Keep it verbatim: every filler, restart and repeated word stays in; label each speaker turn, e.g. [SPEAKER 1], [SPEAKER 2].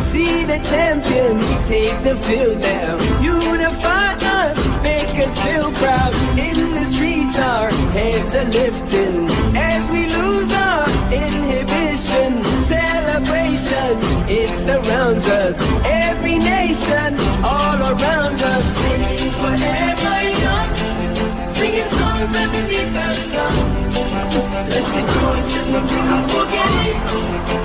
[SPEAKER 1] See the champion, take the field now. Unify us, make us feel proud. In the streets our heads are lifting as we lose our inhibition. Celebration, it surrounds us. Every nation, all around us. Sing forever young, singing songs underneath the sun. Let's rejoice in the beautiful game.